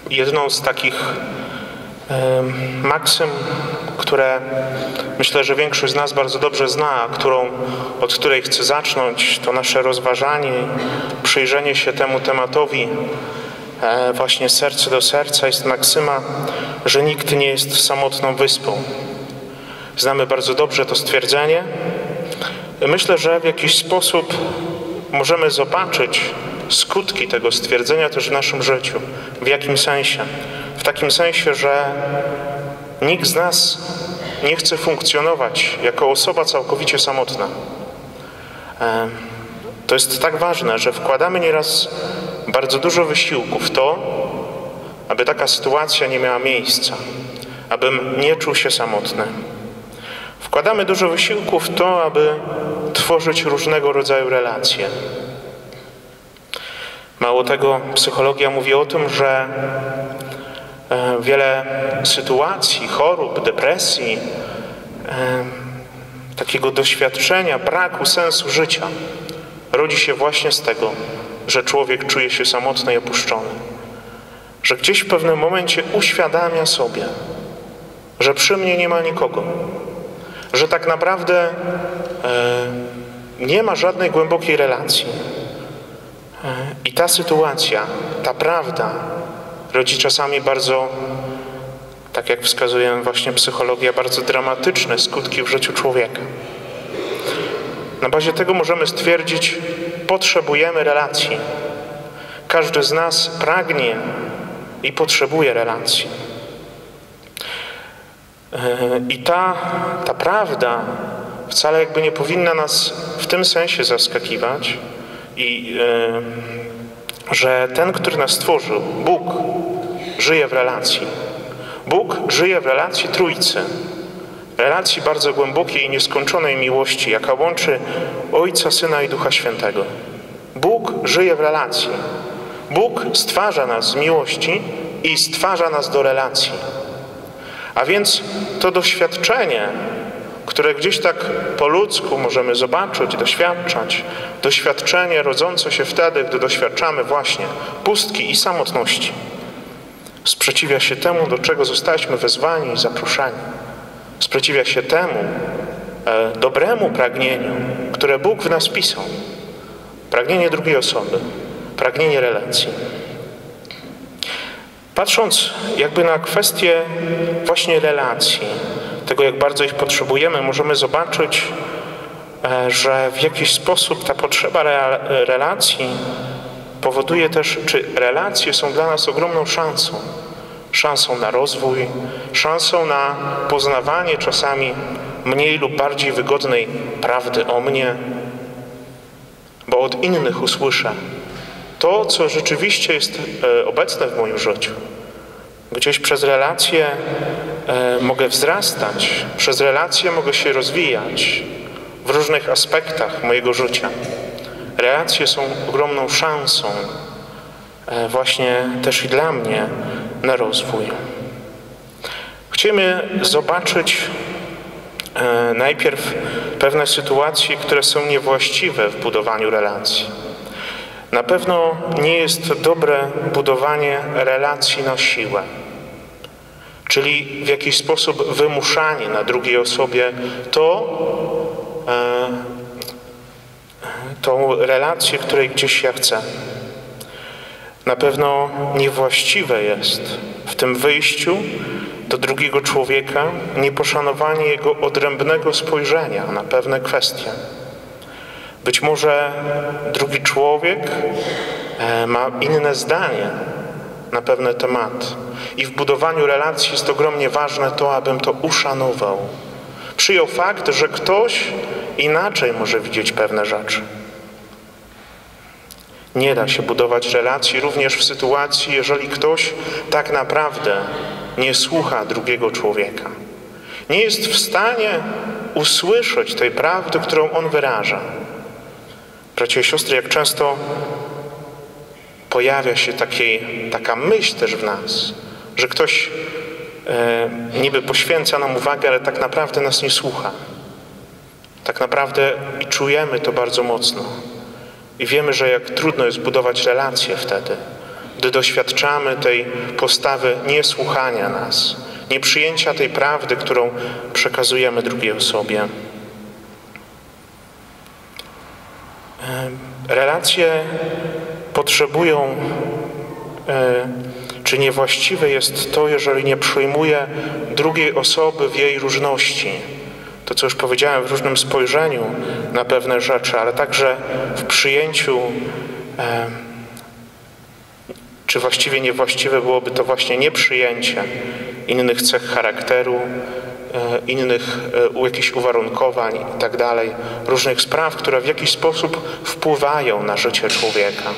Jedną z takich maksym, które myślę, że większość z nas bardzo dobrze zna, od której chcę zacząć to nasze rozważanie, przyjrzenie się temu tematowi właśnie serce do serca, jest maksyma, że nikt nie jest samotną wyspą. Znamy bardzo dobrze to stwierdzenie. Myślę, że w jakiś sposób możemy zobaczyć skutki tego stwierdzenia też w naszym życiu. W jakim sensie? W takim sensie, że nikt z nas nie chce funkcjonować jako osoba całkowicie samotna. To jest tak ważne, że wkładamy nieraz bardzo dużo wysiłku w to, aby taka sytuacja nie miała miejsca, abym nie czuł się samotny. Wkładamy dużo wysiłku w to, aby tworzyć różnego rodzaju relacje. Mało tego, psychologia mówi o tym, że wiele sytuacji, chorób, depresji, takiego doświadczenia braku sensu życia rodzi się właśnie z tego, że człowiek czuje się samotny i opuszczony. Że gdzieś w pewnym momencie uświadamia sobie, że przy mnie nie ma nikogo. Że tak naprawdę nie ma żadnej głębokiej relacji. I ta sytuacja, ta prawda rodzi czasami bardzo, tak jak wskazuje właśnie psychologia, bardzo dramatyczne skutki w życiu człowieka. Na bazie tego możemy stwierdzić, potrzebujemy relacji. Każdy z nas pragnie i potrzebuje relacji. I ta prawda wcale jakby nie powinna nas w tym sensie zaskakiwać, że ten, który nas stworzył, Bóg, żyje w relacji. Bóg żyje w relacji Trójcy. Relacji bardzo głębokiej i nieskończonej miłości, jaka łączy Ojca, Syna i Ducha Świętego. Bóg żyje w relacji. Bóg stwarza nas z miłości i stwarza nas do relacji. A więc to doświadczenie, które gdzieś tak po ludzku możemy zobaczyć, doświadczać, doświadczenie rodzące się wtedy, gdy doświadczamy właśnie pustki i samotności, sprzeciwia się temu, do czego zostaliśmy wezwani i zaproszeni. Sprzeciwia się temu dobremu pragnieniu, które Bóg w nas pisał. Pragnienie drugiej osoby, pragnienie relacji. Patrząc jakby na kwestię właśnie relacji, tego jak bardzo ich potrzebujemy, możemy zobaczyć, że w jakiś sposób ta potrzeba relacji powoduje też, czy relacje są dla nas ogromną szansą. Szansą na rozwój, szansą na poznawanie czasami mniej lub bardziej wygodnej prawdy o mnie, bo od innych usłyszę to, co rzeczywiście jest obecne w moim życiu. Gdzieś przez relacje mogę wzrastać, przez relacje mogę się rozwijać w różnych aspektach mojego życia. Relacje są ogromną szansą właśnie też i dla mnie na rozwój. Chcemy zobaczyć najpierw pewne sytuacje, które są niewłaściwe w budowaniu relacji. Na pewno nie jest dobre budowanie relacji na siłę, czyli w jakiś sposób wymuszanie na drugiej osobie tą relację, której gdzieś ja chcę. Na pewno niewłaściwe jest w tym wyjściu do drugiego człowieka nieposzanowanie jego odrębnego spojrzenia na pewne kwestie. Być może drugi człowiek ma inne zdanie na pewne tematy. I w budowaniu relacji jest ogromnie ważne to, abym to uszanował. Przyjął fakt, że ktoś inaczej może widzieć pewne rzeczy. Nie da się budować relacji również w sytuacji, jeżeli ktoś tak naprawdę nie słucha drugiego człowieka. Nie jest w stanie usłyszeć tej prawdy, którą on wyraża. Bracia i siostry, jak często pojawia się taka myśl też w nas, że ktoś niby poświęca nam uwagę, ale tak naprawdę nas nie słucha. Tak naprawdę i czujemy to bardzo mocno. I wiemy, że jak trudno jest budować relacje wtedy, gdy doświadczamy tej postawy niesłuchania nas, nieprzyjęcia tej prawdy, którą przekazujemy drugiej osobie. Relacje potrzebują, czy niewłaściwe jest to, jeżeli nie przyjmuję drugiej osoby w jej różności. To, co już powiedziałem, w różnym spojrzeniu na pewne rzeczy, ale także w przyjęciu, czy właściwie niewłaściwe byłoby to właśnie nieprzyjęcie innych cech charakteru, innych jakichś uwarunkowań i tak dalej, różnych spraw, które w jakiś sposób wpływają na życie człowieka.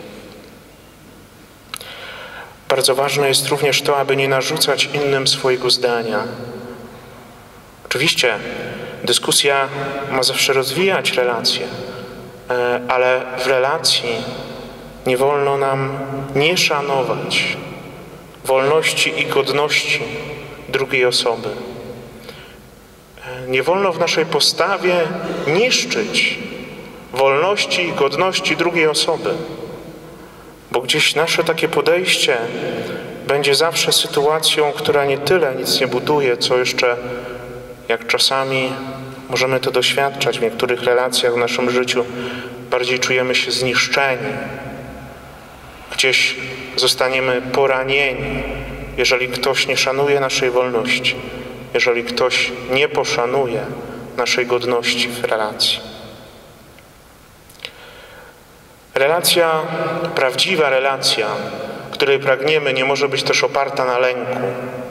Bardzo ważne jest również to, aby nie narzucać innym swojego zdania. Oczywiście dyskusja ma zawsze rozwijać relacje, ale w relacji nie wolno nam nie szanować wolności i godności drugiej osoby. Nie wolno w naszej postawie niszczyć wolności i godności drugiej osoby, bo gdzieś nasze takie podejście będzie zawsze sytuacją, która nie tyle nic nie buduje, co jeszcze, jak czasami możemy to doświadczać w niektórych relacjach w naszym życiu, bardziej czujemy się zniszczeni. Gdzieś zostaniemy poranieni, jeżeli ktoś nie szanuje naszej wolności, jeżeli ktoś nie poszanuje naszej godności w relacji. Relacja, prawdziwa relacja, której pragniemy, nie może być też oparta na lęku.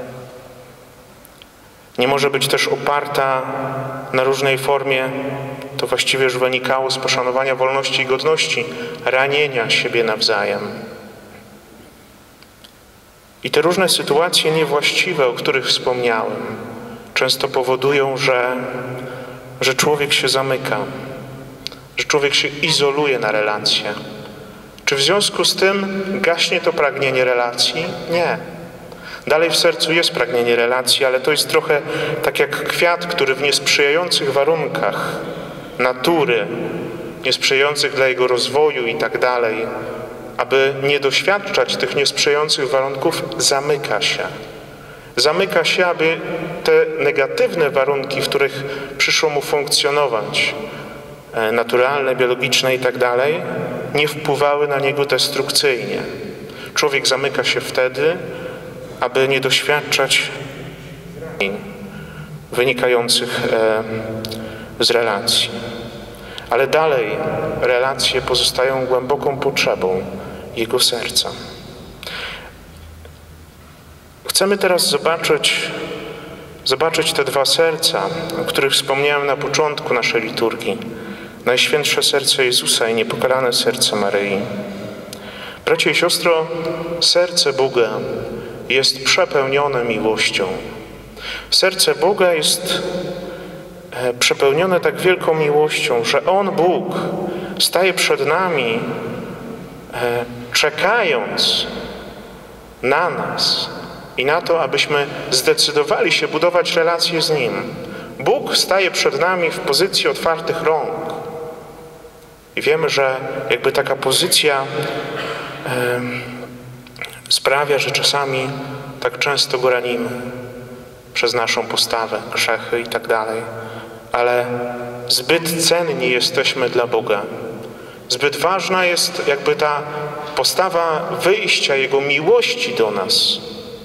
Nie może być też oparta na różnej formie, to właściwie już wynikało z poszanowania wolności i godności, ranienia siebie nawzajem. I te różne sytuacje niewłaściwe, o których wspomniałem, często powodują, że człowiek się zamyka, że człowiek się izoluje na relacje. Czy w związku z tym gaśnie to pragnienie relacji? Nie. Dalej w sercu jest pragnienie relacji, ale to jest trochę tak jak kwiat, który w niesprzyjających warunkach natury, niesprzyjających dla jego rozwoju i tak dalej, aby nie doświadczać tych niesprzyjających warunków, zamyka się. Zamyka się, aby te negatywne warunki, w których przyszło mu funkcjonować, naturalne, biologiczne i tak dalej, nie wpływały na niego destrukcyjnie. Człowiek zamyka się wtedy, aby nie doświadczać wynikających z relacji. Ale dalej relacje pozostają głęboką potrzebą jego serca. Chcemy teraz zobaczyć te dwa serca, o których wspomniałem na początku naszej liturgii. Najświętsze serce Jezusa i niepokalane serce Maryi. Bracia i siostro, serce Boga jest przepełnione miłością. Serce Boga jest przepełnione tak wielką miłością, że On, Bóg, staje przed nami, czekając na nas i na to, abyśmy zdecydowali się budować relacje z Nim. Bóg staje przed nami w pozycji otwartych rąk. I wiemy, że jakby taka pozycja sprawia, że czasami tak często go ranimy przez naszą postawę, grzechy i tak dalej. Ale zbyt cenni jesteśmy dla Boga. Zbyt ważna jest jakby ta postawa wyjścia Jego miłości do nas,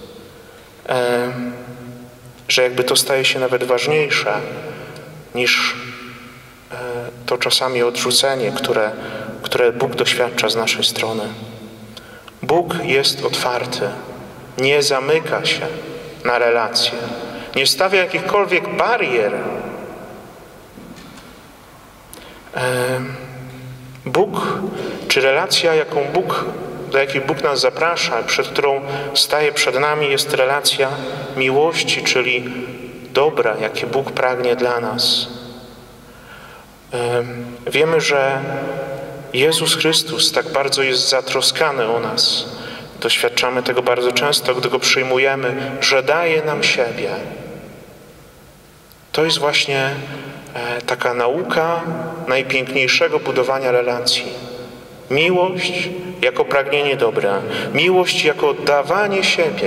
że jakby to staje się nawet ważniejsze niż to czasami odrzucenie, które Bóg doświadcza z naszej strony. Bóg jest otwarty, nie zamyka się na relacje, nie stawia jakichkolwiek barier. Bóg, czy relacja, do jakiej Bóg nas zaprasza, przed którą staje przed nami, jest relacja miłości, czyli dobra, jakie Bóg pragnie dla nas. Wiemy, że Jezus Chrystus tak bardzo jest zatroskany o nas. Doświadczamy tego bardzo często, gdy Go przyjmujemy, że daje nam siebie. To jest właśnie taka nauka najpiękniejszego budowania relacji. Miłość jako pragnienie dobra. Miłość jako oddawanie siebie.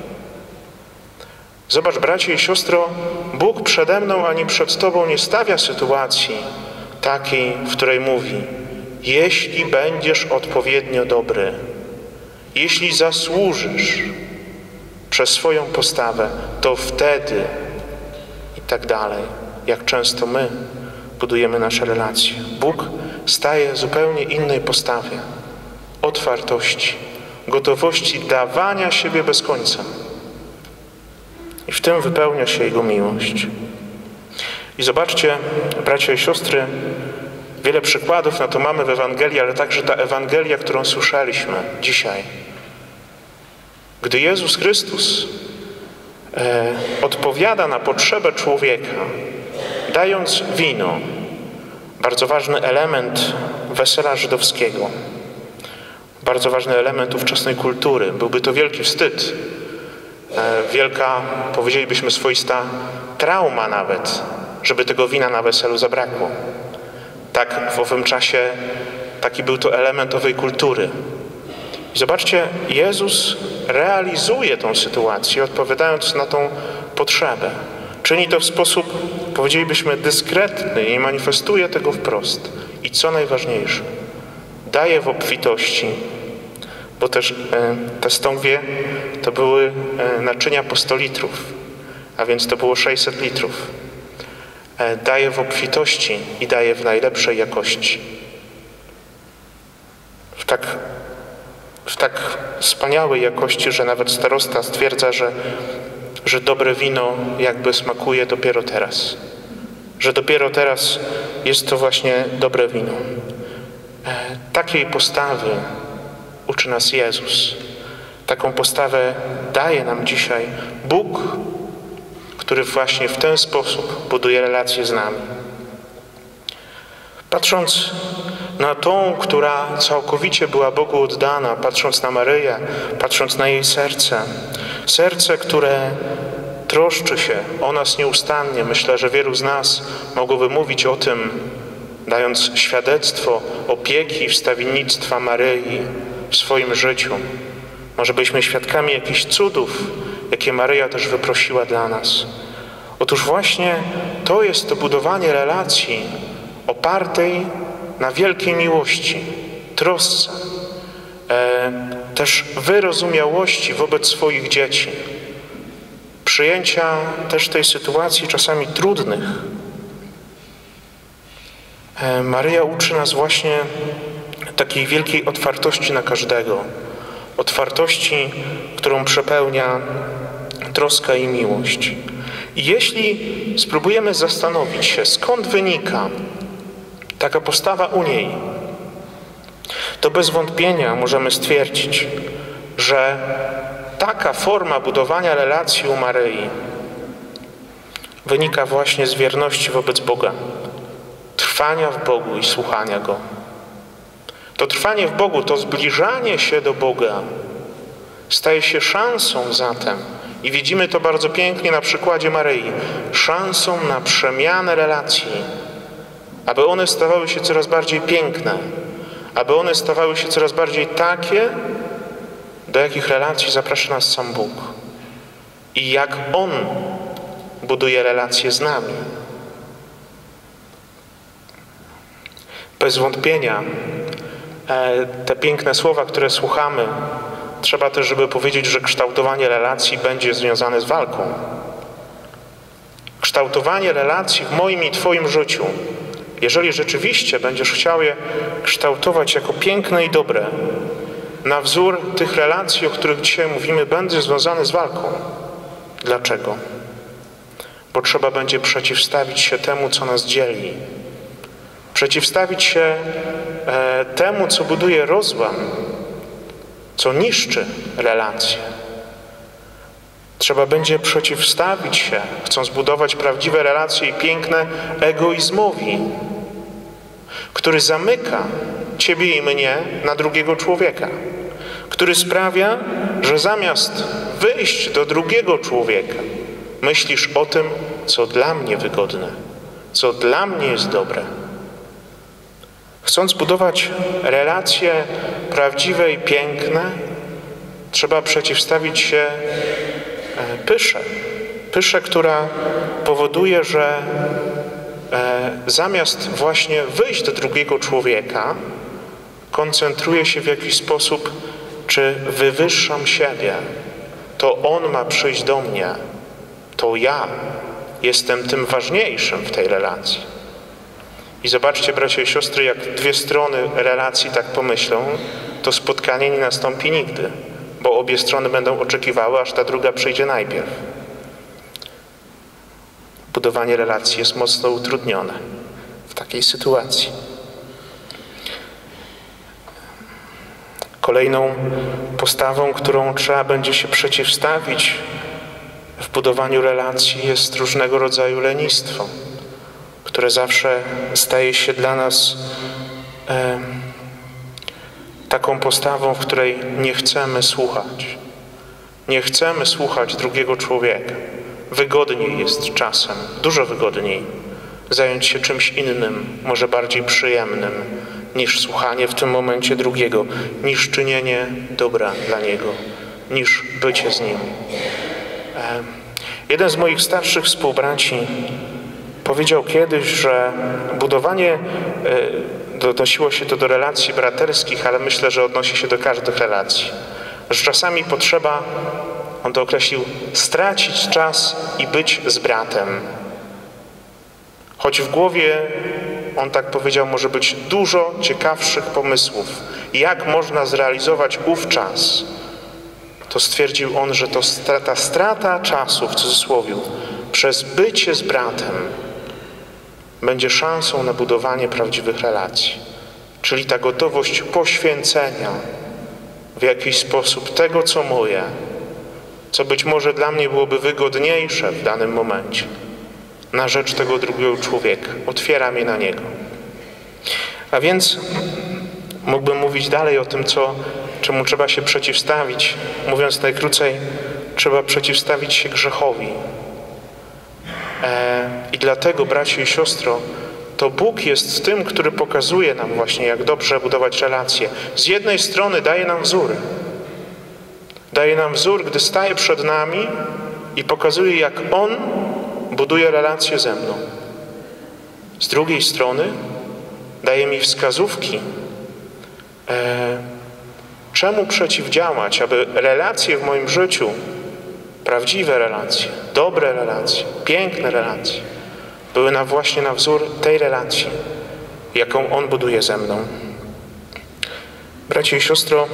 Zobacz, bracie i siostro, Bóg przede mną ani przed tobą nie stawia sytuacji takiej, w której mówi: jeśli będziesz odpowiednio dobry, jeśli zasłużysz przez swoją postawę, to wtedy i tak dalej. Jak często my budujemy nasze relacje. Bóg staje w zupełnie innej postawie. Otwartości, gotowości dawania siebie bez końca. I w tym wypełnia się Jego miłość. I zobaczcie, bracia i siostry, wiele przykładów na to mamy w Ewangelii, ale także ta Ewangelia, którą słyszeliśmy dzisiaj. Gdy Jezus Chrystus odpowiada na potrzebę człowieka, dając wino, bardzo ważny element wesela żydowskiego, bardzo ważny element ówczesnej kultury. Byłby to wielki wstyd, wielka, powiedzielibyśmy, swoista trauma nawet, żeby tego wina na weselu zabrakło. Tak w owym czasie, taki był to element owej kultury. I zobaczcie, Jezus realizuje tą sytuację, odpowiadając na tą potrzebę. Czyni to w sposób, powiedzielibyśmy, dyskretny i manifestuje tego wprost. I co najważniejsze, daje w obfitości, bo też te stągwie to były naczynia po 100 litrów, a więc to było 600 litrów. Daje w obfitości i daje w najlepszej jakości. W tak wspaniałej jakości, że nawet starosta stwierdza, że dobre wino jakby smakuje dopiero teraz. Że dopiero teraz jest to właśnie dobre wino. Takiej postawy uczy nas Jezus. Taką postawę daje nam dzisiaj Bóg, który właśnie w ten sposób buduje relacje z nami. Patrząc na tą, która całkowicie była Bogu oddana, patrząc na Maryję, patrząc na jej serce, które troszczy się o nas nieustannie. Myślę, że wielu z nas mogłoby mówić o tym, dając świadectwo opieki i wstawiennictwa Maryi w swoim życiu. Może byliśmy świadkami jakichś cudów, jakie Maryja też wyprosiła dla nas. Otóż właśnie to jest to budowanie relacji opartej na wielkiej miłości, trosce, też wyrozumiałości wobec swoich dzieci, przyjęcia też tej sytuacji czasami trudnych. Maryja uczy nas właśnie takiej wielkiej otwartości na każdego, otwartości, którą przepełnia troska i miłość. I jeśli spróbujemy zastanowić się, skąd wynika taka postawa u niej, to bez wątpienia możemy stwierdzić, że taka forma budowania relacji u Maryi wynika właśnie z wierności wobec Boga, trwania w Bogu i słuchania Go. To trwanie w Bogu, to zbliżanie się do Boga staje się szansą zatem, i widzimy to bardzo pięknie na przykładzie Maryi, szansą na przemianę relacji, aby one stawały się coraz bardziej piękne, aby one stawały się coraz bardziej takie, do jakich relacji zaprasza nas sam Bóg i jak On buduje relacje z nami. Bez wątpienia te piękne słowa, które słuchamy, trzeba też, żeby powiedzieć, że kształtowanie relacji będzie związane z walką. Kształtowanie relacji w moim i Twoim życiu, jeżeli rzeczywiście będziesz chciał je kształtować jako piękne i dobre, na wzór tych relacji, o których dzisiaj mówimy, będzie związane z walką. Dlaczego? Bo trzeba będzie przeciwstawić się temu, co nas dzieli. Przeciwstawić się temu, co buduje rozłam, co niszczy relacje. Trzeba będzie przeciwstawić się, chcąc budować prawdziwe relacje i piękne, egoizmowi, który zamyka ciebie i mnie na drugiego człowieka, który sprawia, że zamiast wyjść do drugiego człowieka, myślisz o tym, co dla mnie wygodne, co dla mnie jest dobre. Chcąc budować relacje prawdziwe i piękne, trzeba przeciwstawić się pysze. Pysze, która powoduje, że zamiast właśnie wyjść do drugiego człowieka, koncentruje się w jakiś sposób, czy wywyższam siebie. To on ma przyjść do mnie. To ja jestem tym ważniejszym w tej relacji. I zobaczcie, bracia i siostry, jak dwie strony relacji tak pomyślą, to spotkanie nie nastąpi nigdy, bo obie strony będą oczekiwały, aż ta druga przyjdzie najpierw. Budowanie relacji jest mocno utrudnione w takiej sytuacji. Kolejną postawą, którą trzeba będzie się przeciwstawić w budowaniu relacji, jest różnego rodzaju lenistwo, które zawsze staje się dla nas taką postawą, w której nie chcemy słuchać. Nie chcemy słuchać drugiego człowieka. Wygodniej jest czasem, dużo wygodniej, zająć się czymś innym, może bardziej przyjemnym, niż słuchanie w tym momencie drugiego, niż czynienie dobra dla niego, niż bycie z nim. Jeden z moich starszych współbraci powiedział kiedyś, że budowanie, odnosiło się to do relacji braterskich, ale myślę, że odnosi się do każdych relacji, że czasami potrzeba, on to określił, stracić czas i być z bratem. Choć w głowie, on tak powiedział, może być dużo ciekawszych pomysłów, jak można zrealizować ów czas, to stwierdził on, że to ta strata czasu, w cudzysłowie, przez bycie z bratem będzie szansą na budowanie prawdziwych relacji. Czyli ta gotowość poświęcenia w jakiś sposób tego, co moje, co być może dla mnie byłoby wygodniejsze w danym momencie, na rzecz tego drugiego człowieka. Otwiera mnie na niego. A więc mógłbym mówić dalej o tym, czemu trzeba się przeciwstawić. Mówiąc najkrócej, trzeba przeciwstawić się grzechowi. I dlatego, bracie i siostro, to Bóg jest tym, który pokazuje nam właśnie, jak dobrze budować relacje. Z jednej strony daje nam wzór. Daje nam wzór, gdy staje przed nami i pokazuje, jak On buduje relacje ze mną. Z drugiej strony daje mi wskazówki, czemu przeciwdziałać, aby relacje w moim życiu, prawdziwe relacje, dobre relacje, piękne relacje, były właśnie na wzór tej relacji, jaką On buduje ze mną. Bracie i siostro,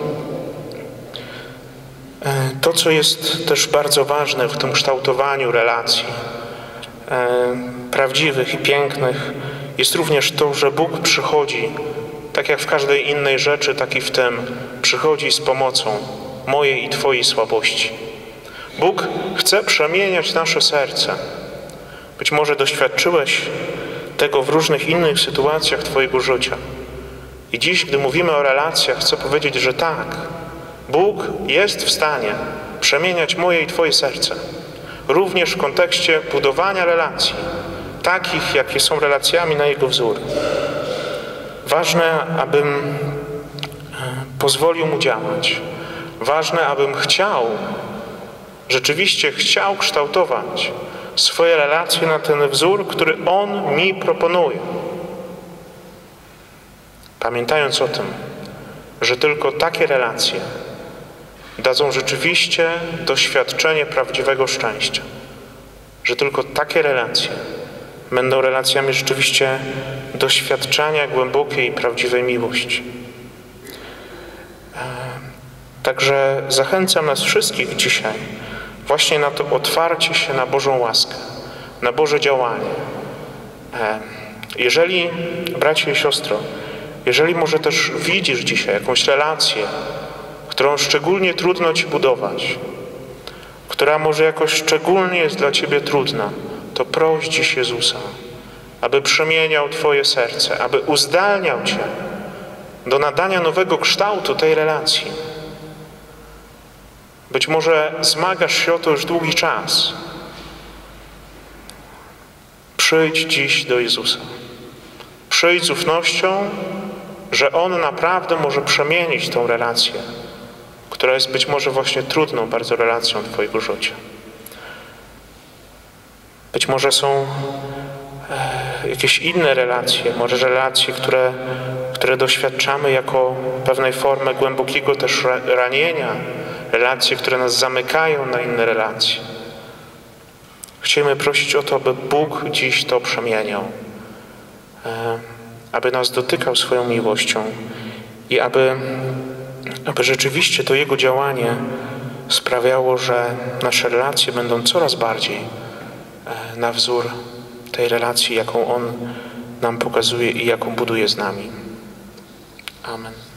to, co jest też bardzo ważne w tym kształtowaniu relacji prawdziwych i pięknych, jest również to, że Bóg przychodzi, tak jak w każdej innej rzeczy, tak i w tym, przychodzi z pomocą mojej i Twojej słabości. Bóg chce przemieniać nasze serce. Być może doświadczyłeś tego w różnych innych sytuacjach Twojego życia. I dziś, gdy mówimy o relacjach, chcę powiedzieć, że tak, Bóg jest w stanie przemieniać moje i Twoje serce. Również w kontekście budowania relacji, takich, jakie są relacjami na Jego wzór. Ważne, abym pozwolił Mu działać. Ważne, abym rzeczywiście chciał kształtować swoje relacje na ten wzór, który On mi proponuje. Pamiętając o tym, że tylko takie relacje dadzą rzeczywiście doświadczenie prawdziwego szczęścia. Że tylko takie relacje będą relacjami rzeczywiście doświadczania głębokiej i prawdziwej miłości. Także zachęcam nas wszystkich dzisiaj właśnie na to otwarcie się na Bożą łaskę, na Boże działanie. Jeżeli, bracie i siostro, jeżeli może też widzisz dzisiaj jakąś relację, którą szczególnie trudno Ci budować, która może jakoś szczególnie jest dla Ciebie trudna, to proś dziś Jezusa, aby przemieniał Twoje serce, aby uzdalniał Cię do nadania nowego kształtu tej relacji. Być może zmagasz się o to już długi czas. Przyjdź dziś do Jezusa. Przyjdź z ufnością, że On naprawdę może przemienić tą relację, która jest być może właśnie trudną bardzo relacją Twojego życia. Być może są jakieś inne relacje, może relacje, które doświadczamy jako pewnej formy głębokiego też ranienia, relacje, które nas zamykają na inne relacje. Chcemy prosić o to, aby Bóg dziś to przemieniał, aby nas dotykał swoją miłością i aby rzeczywiście to Jego działanie sprawiało, że nasze relacje będą coraz bardziej na wzór tej relacji, jaką On nam pokazuje i jaką buduje z nami. Amen.